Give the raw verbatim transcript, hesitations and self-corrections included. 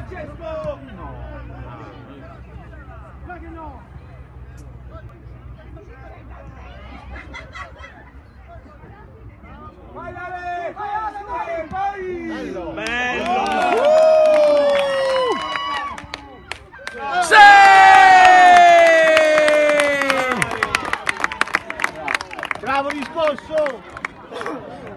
Francesco! Ma che no! Vai Ale! Vai Ale! Vai! Bello! Bello! Sì! Bravo riscosso!